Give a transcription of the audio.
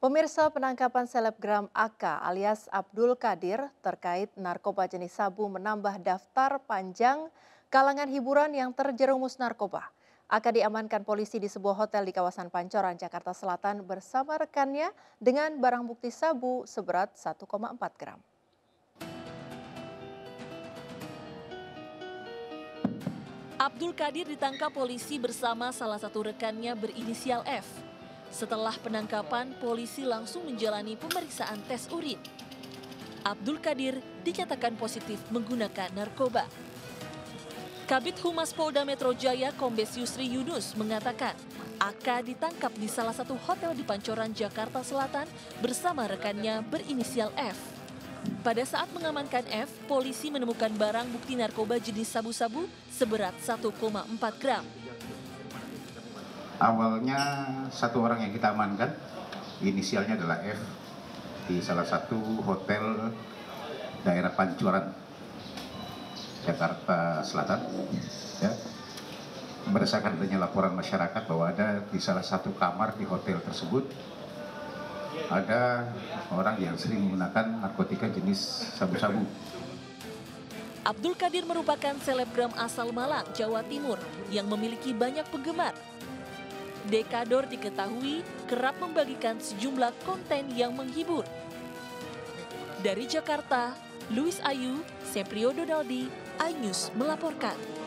Pemirsa, penangkapan selebgram AK alias Abdul Qadir terkait narkoba jenis sabu menambah daftar panjang kalangan hiburan yang terjerumus narkoba. AK diamankan polisi di sebuah hotel di kawasan Pancoran, Jakarta Selatan bersama rekannya dengan barang bukti sabu seberat 1,4 gram. Abdul Qadir ditangkap polisi bersama salah satu rekannya berinisial F. Setelah penangkapan, polisi langsung menjalani pemeriksaan tes urin. Abdul Qadir dinyatakan positif menggunakan narkoba. Kabid Humas Polda Metro Jaya Kombes Yusri Yunus mengatakan, AK ditangkap di salah satu hotel di Pancoran, Jakarta Selatan bersama rekannya berinisial F. Pada saat mengamankan F, polisi menemukan barang bukti narkoba jenis sabu-sabu seberat 1,4 gram. Awalnya satu orang yang kita amankan, inisialnya adalah F, di salah satu hotel daerah Pancoran, Jakarta Selatan. Ya. Berdasarkan adanya laporan masyarakat bahwa ada di salah satu kamar di hotel tersebut, ada orang yang sering menggunakan narkotika jenis sabu-sabu. Abdul Qadir merupakan selebgram asal Malang, Jawa Timur yang memiliki banyak penggemar. Dekador diketahui kerap membagikan sejumlah konten yang menghibur. Dari Jakarta, Louis Ayu, Seprio Donaldi, iNews melaporkan.